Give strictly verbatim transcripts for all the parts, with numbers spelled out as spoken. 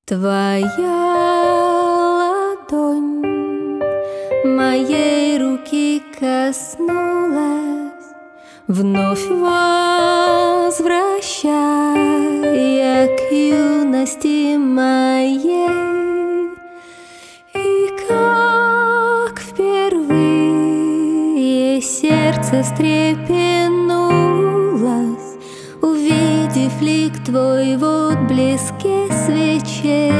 Твоя ладонь моей руки коснулась, вновь возвращая к юности моей. И как впервые сердце встрепенулось, увидев лик твой в отблеске свечей.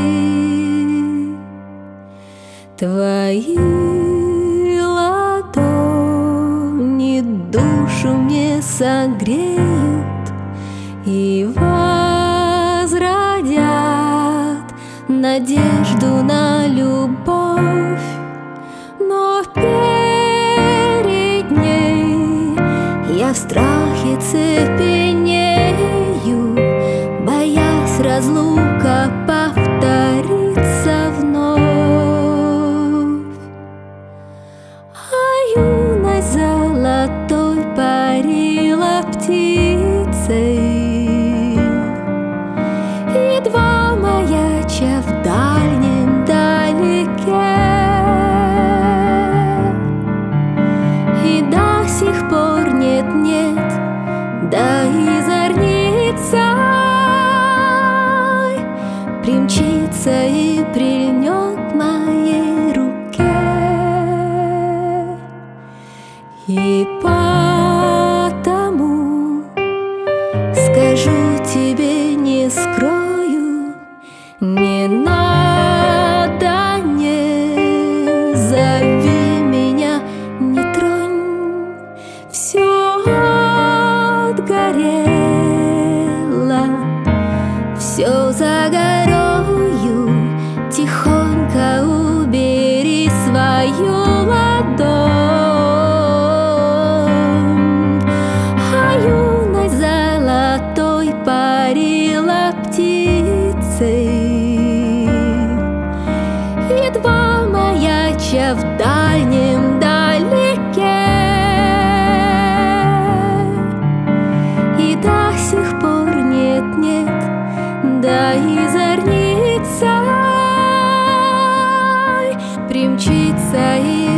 Твои ладони душу мне согреют и возродят надежду на любовь, но перед ней я в страхе цепенею, боясь разлука повторится вновь. А юность золотой парила птицей, едва маяча в дальнем далеке, и до сих пор нет-нет, да и зорница примчится и прильнет к моей руке. И потому скажу тебе, не скрою, не надо, не зови меня, не тронь, все отгорело, все загорою, тихонько убери свою ладонь. А юность золотой парила птицей, едва маяча в дальнем далеке, и до сих пор нет-нет, да и зорница примчится и